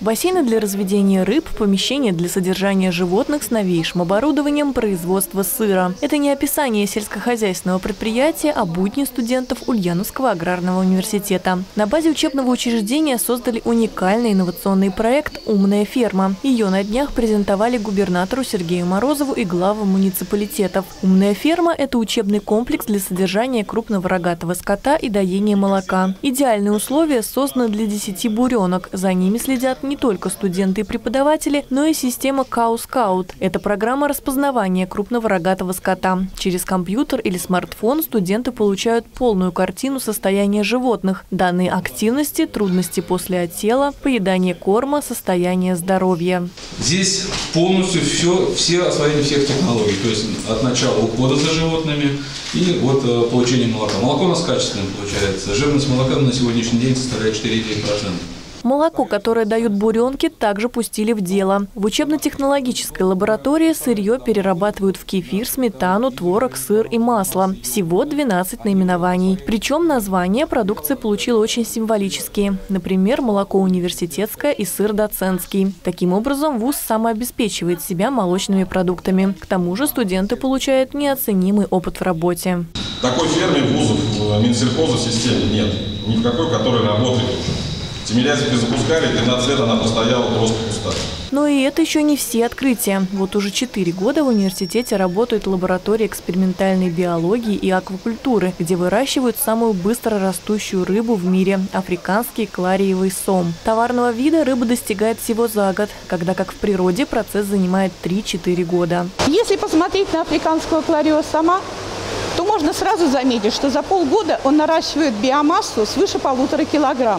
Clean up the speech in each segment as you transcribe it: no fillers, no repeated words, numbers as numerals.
Бассейны для разведения рыб, помещения для содержания животных с новейшим оборудованием производства сыра. Это не описание сельскохозяйственного предприятия, а будни студентов Ульяновского аграрного университета. На базе учебного учреждения создали уникальный инновационный проект «Умная ферма». Ее на днях презентовали губернатору Сергею Морозову и главам муниципалитетов. «Умная ферма» – это учебный комплекс для содержания крупного рогатого скота и доения молока. Идеальные условия созданы для 10 буренок. За ними следят не только студенты и преподаватели, но и система Cow-Scout. Это программа распознавания крупного рогатого скота. Через компьютер или смартфон студенты получают полную картину состояния животных, данные активности, трудности после отела, поедание корма, состояние здоровья. Здесь полностью все освоение всех технологий, то есть от начала ухода за животными и вот получения молока. Молоко у нас качественное получается. Жирность молока на сегодняшний день составляет 4,9%. Молоко, которое дают буренки, также пустили в дело. В учебно-технологической лаборатории сырье перерабатывают в кефир, сметану, творог, сыр и масло. Всего 12 наименований. Причем названия продукции получила очень символические. Например, молоко университетское и сыр доцентский. Таким образом, вуз самообеспечивает себя молочными продуктами. К тому же студенты получают неоценимый опыт в работе. Такой ферме вузов Минсельхоза в системе нет. Ни в какой, которая работает уже. Тимирязевки запускали, 13 лет она простояла просто пустая. Но и это еще не все открытия. Вот уже 4 года в университете работает лаборатория экспериментальной биологии и аквакультуры, где выращивают самую быстро растущую рыбу в мире – африканский клариевый сом. Товарного вида рыба достигает всего за год, когда как в природе процесс занимает 3-4 года. Если посмотреть на африканского клариевого сома, то можно сразу заметить, что за полгода он наращивает биомассу свыше 1,5 килограмм.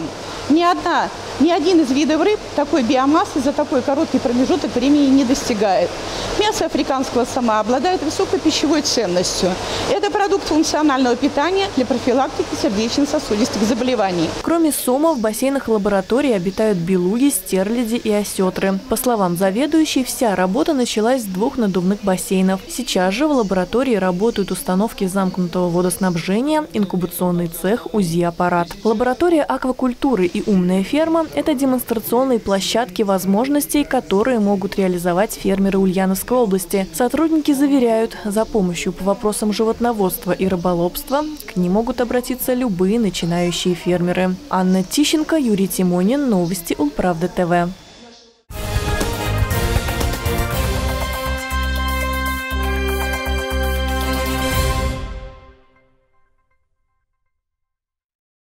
Ни один из видов рыб такой биомассы за такой короткий промежуток времени не достигает. Мясо африканского сома обладает высокой пищевой ценностью. Это продукт функционального питания для профилактики сердечно-сосудистых заболеваний. Кроме сома, в бассейнах лаборатории обитают белуги, стерляди и осетры. По словам заведующей, вся работа началась с 2 надувных бассейнов. Сейчас же в лаборатории работают установки замкнутого водоснабжения, инкубационный цех, УЗИ-аппарат. Лаборатория аквакультуры и «Умная ферма» – это демонстрационные площадки возможностей, которые могут реализовать фермеры Ульяновской области. Сотрудники заверяют, за помощью по вопросам животноводства и рыболовства к ним могут обратиться любые начинающие фермеры. Анна Тищенко, Юрий Тимонин. Новости Улправда ТВ.